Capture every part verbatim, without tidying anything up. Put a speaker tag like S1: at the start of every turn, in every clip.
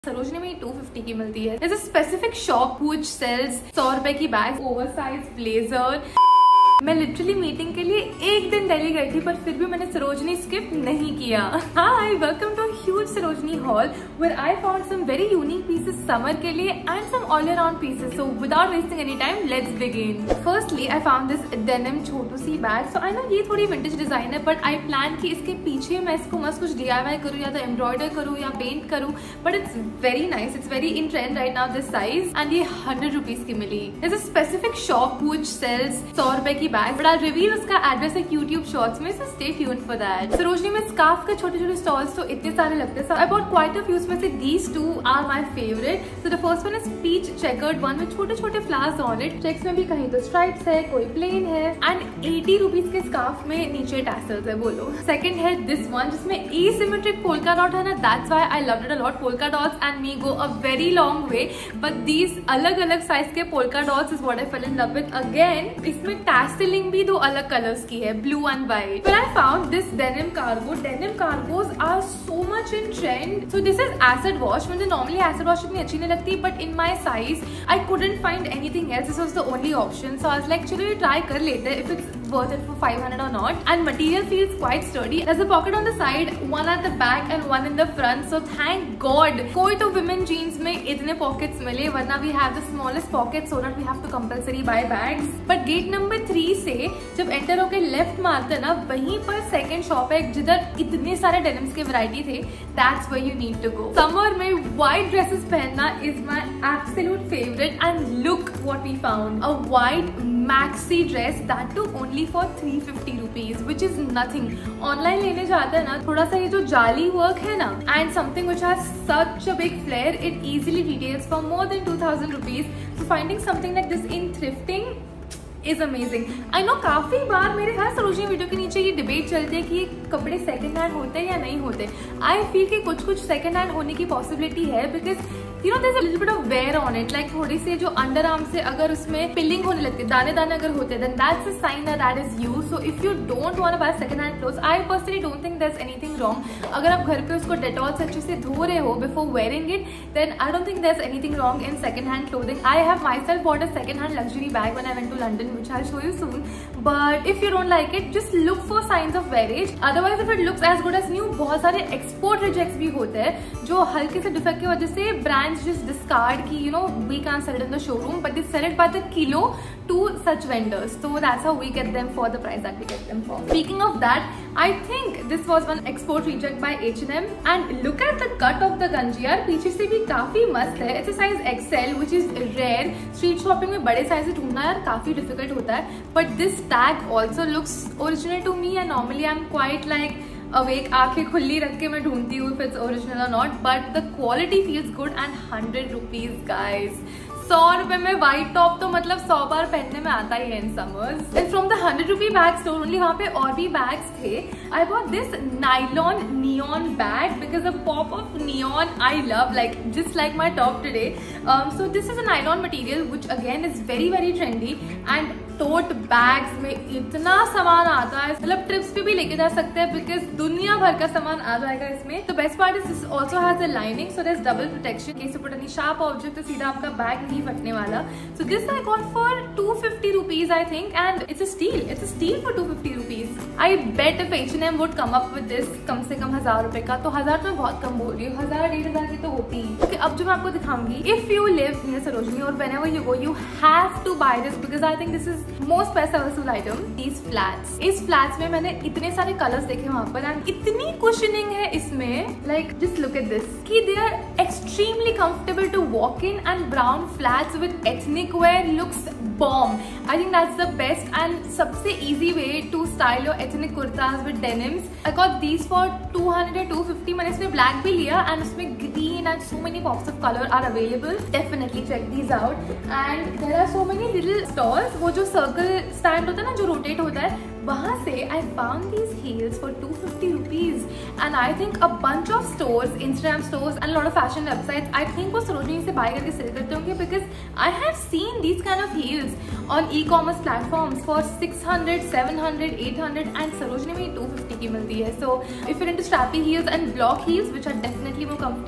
S1: सरोजनी में to fifty की मिलती है। There's a specific shop which sells सौ रुपए की बैग, ओवरसाइज ब्लेजर। मैं लिटरली मीटिंग के लिए एक दिन दिल्ली गई थी, पर फिर भी मैंने सरोजनी स्किप नहीं किया। Hi, welcome to huge Sarojini haul where I found some very unique pieces summer के लिए and some all around pieces. So without wasting any time, let's begin. Firstly I found this denim छोटू सी bag. So I know ये थोड़ी vintage design है, but I plan कि इसके पीछे मैं इसको मस्त कुछ डीआईवाई करूँ, या तो एम्ब्रॉयडर करूँ या पेंट करूँ, but it's very nice, it's very in trend right now this size, and ये हंड्रेड रुपीज की मिली। There's a specific shop which sells सौ रुपए की बैग, but I'll reveal उसका एड्रेस एक YouTube शॉर्ट्स में, so stay tuned for that। Sarojini में स्कार्फ के छोटे छोटे स्टॉल्स तो इतने सारे लगते हैं, so I bought quite a few, उसमें से these two are my favorite। So the first one is peach checkered one with छोटे छोटे flowers on it। चेक्स में भी कहीं तो स्ट्राइप्स है, कोई प्लेन है, एंड एटी रुपीज के स्कार्फ में नीचे टैसल्स है, बोलो। सेकंड है दिस वन जिसमें asymmetric polka dot है ना, that's why I loved it a lot। polka dots and me go a very long way, but these अलग अलग साइज के polka dots is what I fell in love with again। इसमें टैसलिंग भी दो अलग colours की है, blue and white. But I found this denim cargo। denim cargos are so much in trend। So this is acid wash। मुझे normally acid wash इतनी अच्छी नहीं लगती, but in my size I couldn't find anything else। This was the only option, so I was like चलो ये try कर लेते हैं if it's worth it for five hundred or not। And material feels quite sturdy। There's a pocket on the side, one at the back and one in the front। So thank God कोई तो women jeans में इतने pockets मिले, वरना we have the smallest pockets so that we have to compulsory buy bags। But gate number three से जब enter होके left मारते ना, वहीं पर सेकंड शॉप है जिधर इतने सारे डेनिम्स के वैरायटी थे। That's where you need to go. Summer में व्हाइट ड्रेसेस पहनना is my absolute favourite, and look what we found, a white maxi dress, that too only for three fifty rupees, which is nothing. Online लेने जाते हैं ना, थोड़ा सा ये जो जाली वर्क है ना, and something which has such a big flare, it easily retails for more than two thousand rupees. So finding something like this in thrifting is amazing. I know काफी बार मेरे हर सरोजनी वीडियो के नीचे ये डिबेट चलती है कि ये कपड़े सेकंड हैंड होते हैं या नहीं होते। आई फील कि कुछ कुछ सेकंड हैंड होने की पॉसिबिलिटी है, because you know there is a little bit of wear on it. Like थोड़ी सी जो अंडर आर्म से अगर उसमें पिलिंग होने लगती है, दाने दाने अगर होते हैं, then that's a sign that that is used. So if you don't want to buy second hand clothes, I personally don't think there is anything wrong. अगर आप घर पे उसको डेटॉल से अच्छे से धो रहे हो before wearing it, then I don't think there is anything wrong in second hand clothing. I have myself bought a second hand luxury bag when I went to London, which I show you soon. But if you don't like it, just look for signs of wearage। Otherwise, if it looks as good as new, बहुत सारे export rejects भी होते हैं जो हल्के से defect की वजह से brands just discard कि you know we can't sell it in the showroom, but they sell it by the kilo to such vendors। So that's how we get them for the price that we get them for। Speaking of that, I think this was one export reject by H and M, and look at the cut of the गंजी यार, पीछे से भी काफी मस्त है। It's a size X L, which is rare। Street shopping में बड़े साइज ढूंढना यार काफी डिफिकल्ट होता है, but this tag also looks original to me, and normally I'm quite like awake, आंखें खुली रख के मैं ढूंढती हूँ if it's original or not, but the quality feels good and hundred rupees guys। सौ रुपए में व्हाइट टॉप तो मतलब सौ बार पहनने में आता ही है in summers. And from the hundred rupee bag store only, वहाँ पे और भी बैग्स थे। I bought this nylon neon bag because the pop of neon I love, like just like my top today. So this is a nylon material which again is very very trendy, and tote bags में इतना सामान आता है, मतलब trips पे भी लेके जा सकते हैं बिकॉज दुनिया भर का सामान आ जाएगा इसमें। तो best part is this also has a lining, so there is double protection. Case you put any sharp object तो सीधा आपका बैग नहीं फटने वाला। So this I got for two fifty rupees I think, and it's a steal, it's a steal for two fifty rupees. I bet if H and M would come up with this कम से कम हजार रुपए का, तो हजार तो मैं बहुत कम बोल रही हूँ, हजार डेढ़ हजार की तो होती है। okay, अब जो मैं आपको दिखाऊंगी, if you live near Sarojini और whenever you go, you have to buy this because I think this is most पैसा वसूल आइटम। दीज फ्लैट्स, इस फ्लैट्स में मैंने इतने सारे कलर्स देखे वहां पर, एंड इतनी कुशनिंग है इसमें, like just look at this, कि they are extremely comfortable to walk in, and brown flats with ethnic wear looks bomb। I think that's the best and सबसे easy way to style your ethnic kurtas with denims। I got these for two hundred or two fifty। मैंने इसमें black भी लिया, and उसमें green and so many pops of color are available। Definitely check these out। And there are so many little stalls, वो जो circle stand होता है ना, जो rotate होता है, वहाँ से I found these heels for two fifty rupees, and I think a bunch of stores, Instagram stores and a lot of fashion websites, I think वो सरोजनी से buy करके sell करते होंगे, because I have seen these kind of heels on e-commerce platforms for six hundred, seven hundred, eight hundred, and Sarojini में two fifty की मिलती है। So if you're into strappy heels and block heels, which are definitely more comfortable,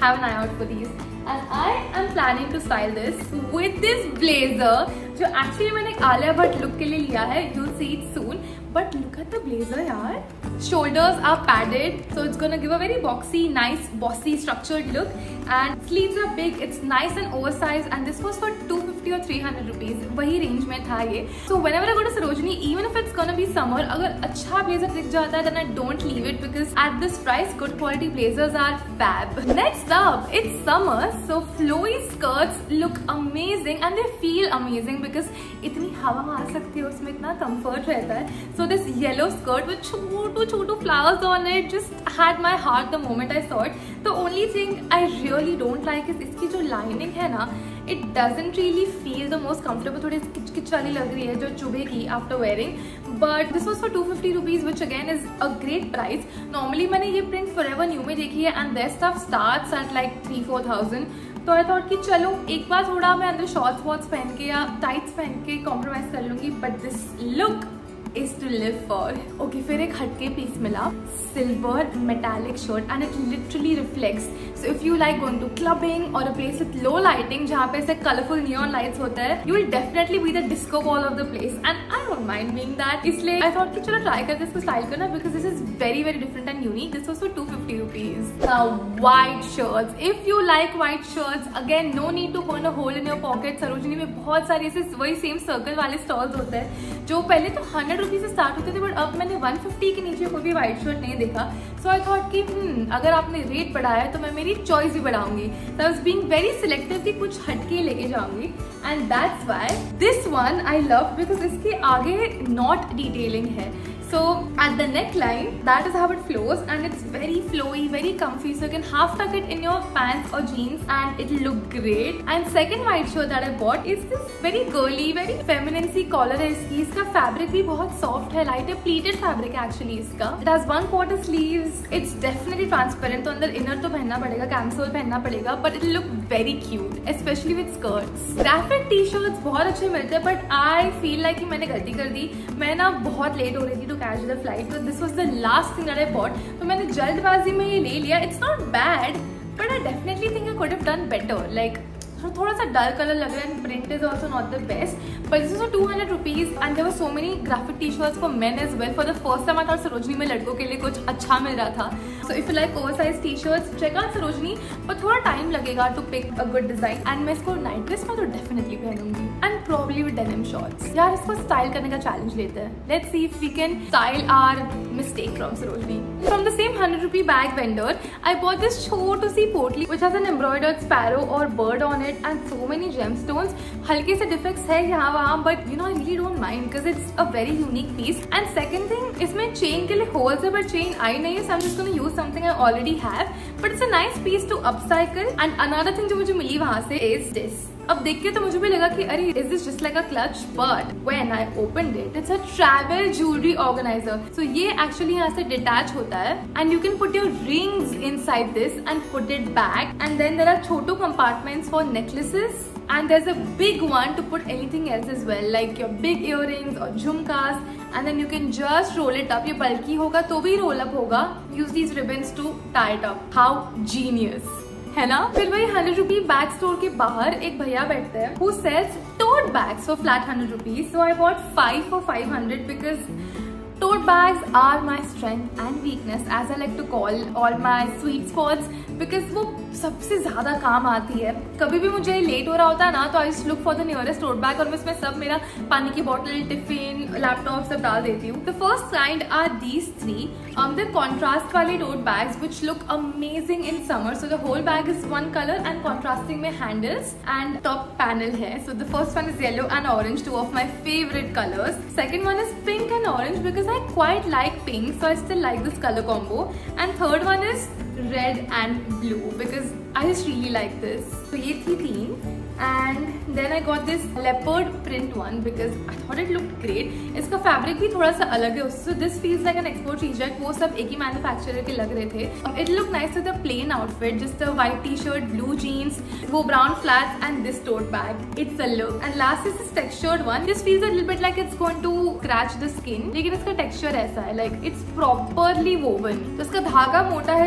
S1: have an eye out for these. And I am planning to style this with this blazer, जो actually मैंने एक Alia Bhatt look के लिए लिया है. You'll see it soon. But look at the blazer, यार. Shoulders are padded, so it's gonna give a very boxy, nice, bossy, structured look. And sleeves are big. It's nice and oversized. And this was for two fifty or three hundred rupees. वही range में था ये. So whenever I go to Sarojini, even if it's gonna be summer, अगर अच्छा blazer दिख जाता है, then I don't leave it because at this price, good quality blazers are fab. Next up, it's summer. So flowy skirts look amazing and they feel amazing because इतनी हवा आ सकती है उसमें, इतना comfort रहता है. So this yellow skirt with Chhotu Chhotu flowers on it just had my heart the moment I saw it. The only thing I really don't like is इसकी जो lining है ना, it doesn't really feel the most comfortable. थोड़ी किचकिच वाली लग रही है जो चुभेगी after wearing. But this was for two fifty rupees, which again is a great price. Normally मैंने ये print Forever New में देखी है and their stuff starts at like three four thousand. तो आई थॉट कि चलो एक बार थोड़ा मैं अंदर शॉर्ट्स वॉर्ट्स पहन के या टाइट्स पहन के कॉम्प्रोमाइज कर लूंगी. But this look is to live for. Okay, फिर एक हटके पीस मिला, silver metallic shirt and it literally reflects. So if you like going to clubbing or a place with low lighting जहाँ पे ऐसे colorful neon lights होता है, you will definitely be the disco ball of the place and I don't mind being that. इसलिए I thought कि चलो try करते इसको style करना because this is very very different and unique. This was for two fifty rupees. Now white shirts. If you like white shirts, again no need to burn a hole in your pocket. Sarojini में बहुत सारे ऐसे वही same circle वाले stalls होते हैं जो पहले तो हंड्रेड रुपीज से स्टार्ट होते थे बट अब मैंने वन फिफ्टी के नीचे कोई भी व्हाइट शर्ट नहीं देखा. सो आई थॉट कि hmm, अगर आपने रेट बढ़ाया तो मैं मेरी चॉइस भी बढ़ाऊंगी. So I was being very selective कि कुछ हटके लेके जाऊंगी and that's why this one I love because इसके आगे नॉट डिटेलिंग है. So at the neckline, that is how it flows and it's very flowy, very comfy. So you can half tuck it in your pants or jeans and it'll look great. And second white shirt that I bought is this very girly, very feminine सी collar है इसकी. इसका fabric भी बहुत soft है, light है, pleated fabric है actually इसका. It has one quarter sleeves. It's definitely transparent. तो अंदर inner तो पहनना पड़ेगा, camisole पहनना पड़ेगा, but it'll look very cute, especially with skirts. Graphic t-shirts बहुत अच्छे मिलते हैं, but I feel like कि मैंने गलती कर दी. मैं ना बहुत late हो रही थी to catch the flight, so this was the last thing that I bought. तो मैंने जल्दबाजी में ये ले लिया. It's not bad, but I definitely think I could have done better. Like थोड़ा सा डल कलर लग रहा है and print is also not the best. But this is for two hundred rupees and there were so many graphic t-shirts for men as well. For the first time I thought Sarojini में लड़कों के लिए कुछ अच्छा मिल रहा था. So if you like oversized t-shirts, check out Sarojini. पर थोड़ा टाइम लगेगा to pick a good design. And मैं इसको नाइट ड्रेस में तो definitely पहनूंगी. And probably with denim shorts. यार इसको स्टाइल करने का चैलेंज लेते हैं. Let's see if we can style our mistake from Sarojini. From the same hundred rupee bag vendor, I bought this छोटू सी पोटली which has an embroidered sparrow or bird on it and so many gemstones. हल्के से defects है यहाँ वहाँ, but you know I really don't mind because it's a very unique piece. And second thing, इसमें chain के लिए holes है but chain आई नहीं है, so I'm just gonna use something I already have. But it's a nice piece to upcycle. And another thing जो मुझे मिली वहाँ से is this. अब देख के तो मुझे भी लगा कि अरे is this just like a clutch, but when I opened it, it's a travel jewelry organizer. So ये actually यहाँ से detach होता है and you can put your rings inside this and put it back. And then there are Chhotu compartments for necklaces. And there's a big one to put anything else as well, like your big earrings or jhumkas. And then you can just roll it up. ये bulky होगा तो भी roll up होगा. Use these ribbons to tie it up. How genius, है ना? फिर वही hundred rupee bag store के बाहर एक भैया बैठते हैं who sells tote bags for flat hundred rupees. So I bought five for five hundred because tote bags are my strength and weakness, as I like to call all my sweet spots, because वो सबसे ज्यादा काम आती है. कभी भी मुझे late हो रहा होता है ना तो I just look for the nearest tote bag और मैं इसमें सब मेरा पानी की बोतल, टिफिन, लैपटॉप सब डाल देती हूँ. The first kind are these three. The contrast वाले tote bags which look amazing in summer. So the whole bag is one colour and contrasting में हैंडल्स एंड टॉप पैनल है. So the first one is yellow and orange, two of my favourite colours. Second one is pink and orange because I quite like pink, so I still like this color combo. And third one is red and blue because I just really like this. So ये थी तीन. And then I got this leopard print one because I thought it looked great. इसका fabric भी थोड़ा सा अलग है उससे. So this feels like an export reject. वो सब एक ही मैन्युफैक्चरर के लग रहे थे. It looked nice with a plain outfit, just a white t-shirt, blue jeans, वो brown flats and this tote bag. It's a look. And last is this textured one. This feels a little bit like it's going to scratch the skin. लेकिन इसका texture ऐसा है, like it's properly woven. तो इसका धागा मोटा है, jute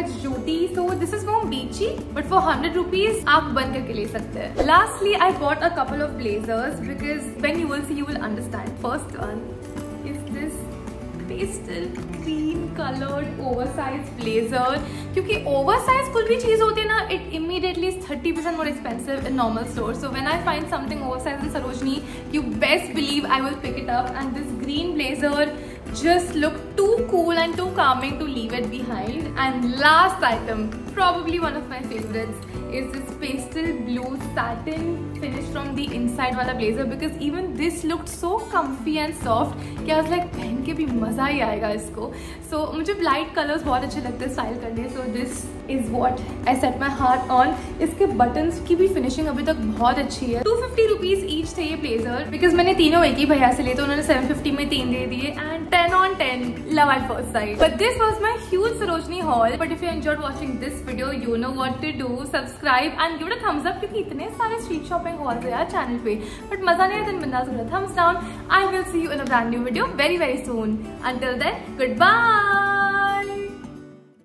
S1: kurti, so this is more beachy but for hundred rupees आप बंद करके ले सकते हैं। Lastly I bought a couple of blazers because when you will see you will understand. First one is this pastel green coloured oversize blazer. क्योंकि oversize कोई भी चीज होती है ना, it immediately is thirty percent more expensive in normal store. So when I find something oversize in Sarojini, you best believe I will pick it up. And this green blazer just looked too cool and too calming to leave it behind. And last item, probably one of my favorites, is this pastel blue satin finish from the inside wala blazer, because even this looked so comfy and soft कि I was like पहन के भी मजा ही आएगा इसको। So मुझे light colours बहुत अच्छे लगते हैं स्टाइल करने। So this is what I set my heart on. इसके बटन्स की भी फिनिशिंग अभी तक बहुत अच्छी है। टू फिफ्टी रुपीज ईच थे ये ब्लेजर, बिकॉज मैंने तीनों एक ही भैया से लिए तो उन्होंने सेवन फिफ्टी में तीन दे दिए। And ten on ten, love at first sight. But this was my huge Sarojini haul. But if you enjoyed watching this video, you know what to do, subscribe and give it a thumbs up, क्योंकि इतने सारे street shopping halls है यार channel पे, but मजा नहीं आया तो बिंदास हो रहा। Thumbs down. I will see you in a brand new video very very soon. Until then, goodbye.